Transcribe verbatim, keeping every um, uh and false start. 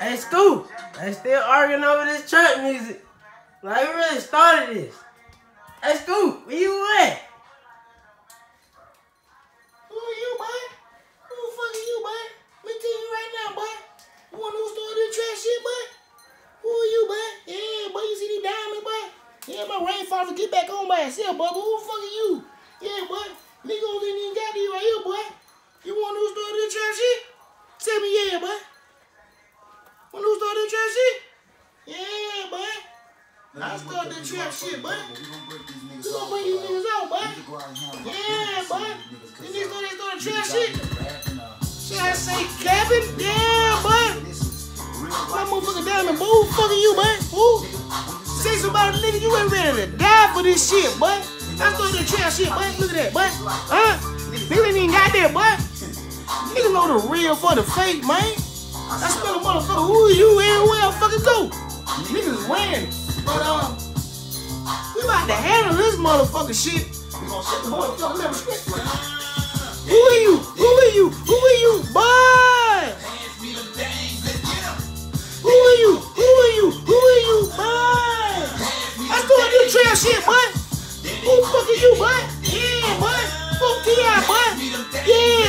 Hey, Scoop, they still arguing over this trap music. Like, we really started this. Hey, Scoop, where you at? Who are you, boy? Who the fuck are you, boy? Let me tell you right now, boy. You want who started this trap shit, boy? Who are you, boy? Yeah, boy, you see these diamonds, boy? Yeah, my rainforest get back on by itself, boy. But who the fuck are you? Yeah, boy. Nigga only even got you right here, boy. You want who started this trap shit? Tell me yeah, boy. Want who started this trap shit? Yeah, boy. I started the trap shit, boy. We gonna bring these niggas out, boy. Yeah, boy. These niggas know they started trap shit. Should I say cabin? Yeah, boy. My motherfucking diamond, boy. Who the fuck are you, boy? Who? Say somebody, nigga, you ain't ready to die for this shit, boy. I started the trap shit, boy. Look at that, boy. Huh? Niggas ain't even got that, boy. Niggas know the real for the fake, man. I smell a motherfucker. Who are you and where the fucking go? Niggas winning. But, um, we about to handle this motherfucker shit. We gonna set the motherfucker up straight. Who are you? Who are you? Who are you? Boy! Who are you? Who are you? Who are you? Boy! I started this trail shit, boy. Who the fuck are you, boy? Yeah, boy. Fuck T I, boy. Yeah.